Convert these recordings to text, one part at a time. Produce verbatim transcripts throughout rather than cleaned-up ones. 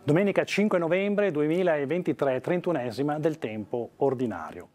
Domenica cinque novembre duemilaventitré, trentunesima del tempo ordinario.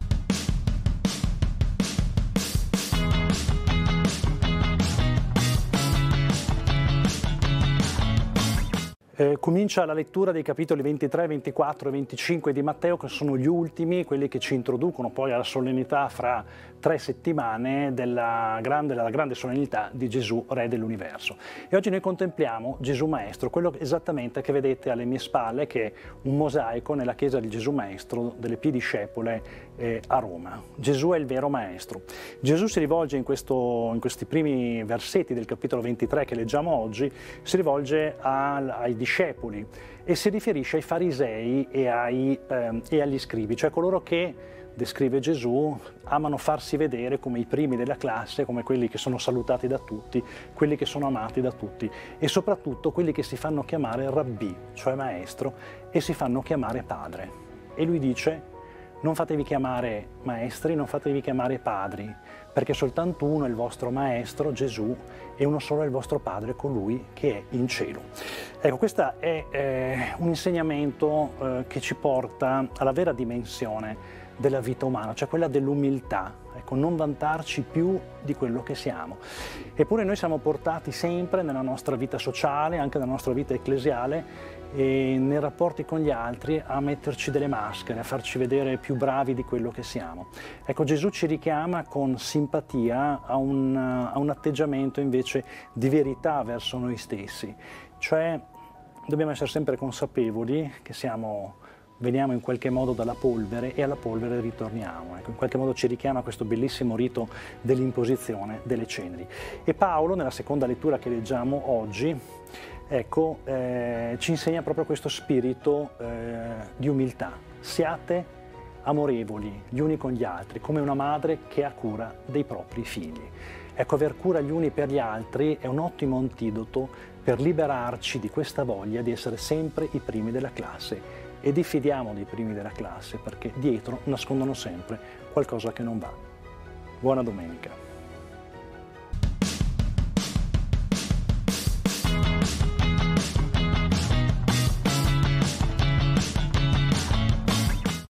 Eh, comincia la lettura dei capitoli ventitré, ventiquattro e venticinque di Matteo, che sono gli ultimi, quelli che ci introducono poi alla solennità fra tre settimane della grande, della grande solennità di Gesù, Re dell'Universo. E oggi noi contempliamo Gesù Maestro, quello esattamente che vedete alle mie spalle, che è un mosaico nella chiesa di Gesù Maestro delle Pie Discepole eh, a Roma. Gesù è il vero Maestro. Gesù si rivolge in, questo, in questi primi versetti del capitolo ventitré che leggiamo oggi, si rivolge al, ai discepoli e si riferisce ai farisei e, ai, eh, e agli scribi, cioè coloro che, descrive Gesù, amano farsi vedere come i primi della classe, come quelli che sono salutati da tutti, quelli che sono amati da tutti e soprattutto quelli che si fanno chiamare rabbì, cioè maestro, e si fanno chiamare padre. E lui dice: non fatevi chiamare maestri, non fatevi chiamare padri, perché soltanto uno è il vostro maestro, Gesù, e uno solo è il vostro padre, colui che è in cielo. Ecco, questo è eh, un insegnamento eh, che ci porta alla vera dimensione della vita umana, cioè quella dell'umiltà, ecco, non vantarci più di quello che siamo. Eppure noi siamo portati sempre nella nostra vita sociale, anche nella nostra vita ecclesiale, e nei rapporti con gli altri a metterci delle maschere, a farci vedere più bravi di quello che siamo. Ecco, Gesù ci richiama con simpatia a un, a un atteggiamento invece di verità verso noi stessi, cioè dobbiamo essere sempre consapevoli che siamo, veniamo in qualche modo dalla polvere e alla polvere ritorniamo. Ecco, in qualche modo ci richiama questo bellissimo rito dell'imposizione delle ceneri. E Paolo, nella seconda lettura che leggiamo oggi, ecco, eh, ci insegna proprio questo spirito eh, di umiltà. Siate amorevoli gli uni con gli altri, come una madre che ha cura dei propri figli. Ecco, aver cura gli uni per gli altri è un ottimo antidoto per liberarci di questa voglia di essere sempre i primi della classe. E diffidiamo dei primi della classe, perché dietro nascondono sempre qualcosa che non va. Buona domenica.